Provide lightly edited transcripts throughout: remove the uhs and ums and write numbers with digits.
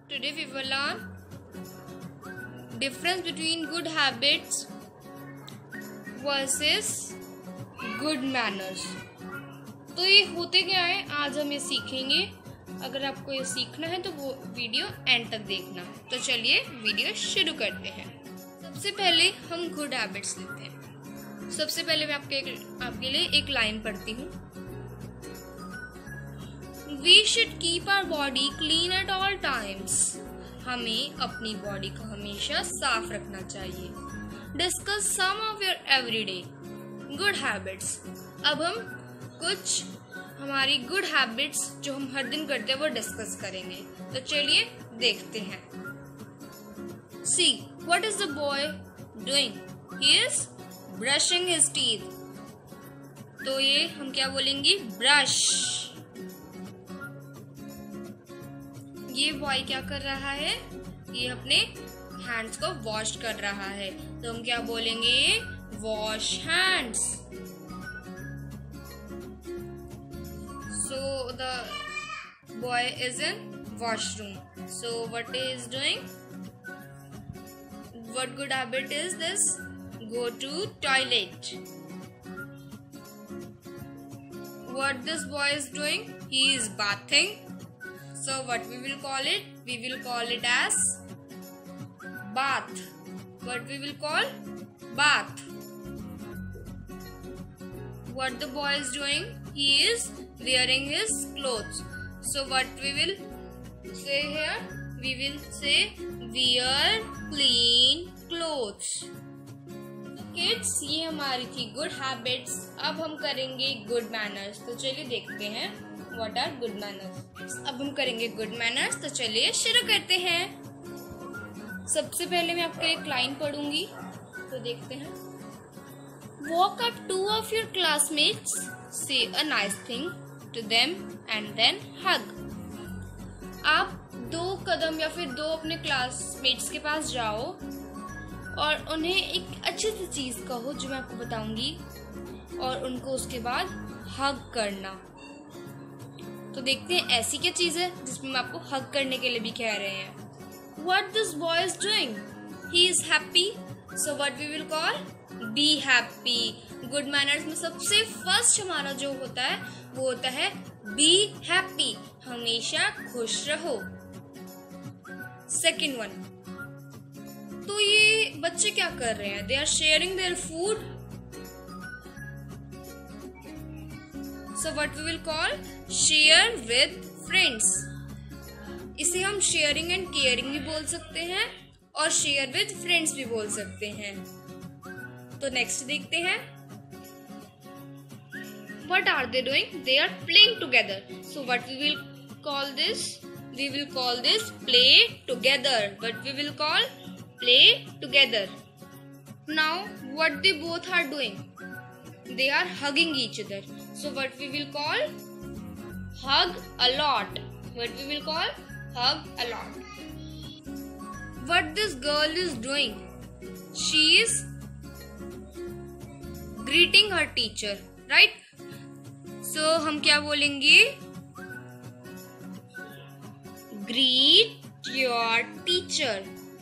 Today we will learn difference between good habits versus good manners. तो ये होते क्या है, आज हम ये सीखेंगे. अगर आपको ये सीखना है तो वो वीडियो एंड तक देखना. तो चलिए वीडियो शुरू करते हैं. सबसे पहले हम गुड हैबिट्स लेते हैं. सबसे पहले मैं आपके लिए एक लाइन पढ़ती हूँ. We should keep our body clean at all times. हमें अपनी बॉडी को हमेशा साफ रखना चाहिए. Discuss some of your everyday good habits. अब हम कुछ हमारी गुड हैबिट्स जो हम हर दिन करते हैं वो डिस्कस करेंगे. तो चलिए देखते हैं. See, what is the boy doing? He is brushing his teeth. तो ये हम क्या बोलेंगे? ब्रश. ये बॉय क्या कर रहा है? ये अपने हैंड्स को वॉश कर रहा है. तो हम क्या बोलेंगे? Wash hands. So the boy is in washroom. So what he is doing? What good habit is this? Go to toilet. What this boy is doing? He is bathing. So what we will call it? We will call it as bath. What we will call? Bath. What the boy is doing? He is wearing his clothes. So what we will say here? We will say wear clean clothes. Kids, ये हमारी थी good habits. अब हम करेंगे good manners. तो चलिए देखते हैं What are good manners? अब हम करेंगे good manners. तो चलिए शुरू करते हैं. सबसे पहले मैं आपके एक लाइन पढ़ूंगी. तो देखते हैं. Walk up two of your classmates, say a nice thing to them and then hug. आप 2 कदम या फिर 2 अपने क्लासमेट्स के पास जाओ और उन्हें एक अच्छी सी चीज कहो जो मैं आपको बताऊंगी और उनको उसके बाद हग करना. तो देखते हैं ऐसी क्या चीज है जिसमें मैं आपको हग करने के लिए भी कह रहे हैं. What this boy is doing? He is happy. So what we will call? Be happy. Good manners में सबसे फर्स्ट हमारा जो होता है वो होता है be happy. हमेशा खुश रहो. Second one. तो ये बच्चे क्या कर रहे हैं? They are sharing their food. So what we will call? Share with friends. इसे हम sharing and caring भी बोल सकते हैं और share with friends भी बोल सकते हैं. तो नेक्स्ट देखते हैं. What are they doing? They are playing together. So what we will call this? We will call this play together. What we will call? Play together. Now what they both are doing? They are hugging each other. So what we will call? Hug a lot. What we will call? Hug a lot. What this girl is doing? She is greeting her teacher, right? So हम क्या बोलेंगे? Greet your teacher.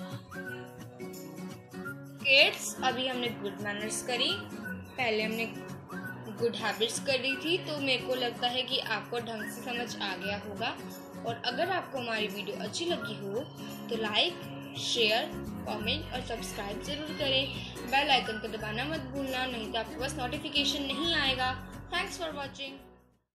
Kids, अभी हमने good manners करी. पहले हमने good habits कर रही थी. तो मेरे को लगता है कि आपको ढंग से समझ आ गया होगा. और अगर आपको हमारी वीडियो अच्छी लगी हो तो लाइक, शेयर, कमेंट और सब्सक्राइब जरूर करें. बेल आइकन को दबाना मत भूलना, नहीं तो आपके पास नोटिफिकेशन नहीं आएगा. Thanks for watching.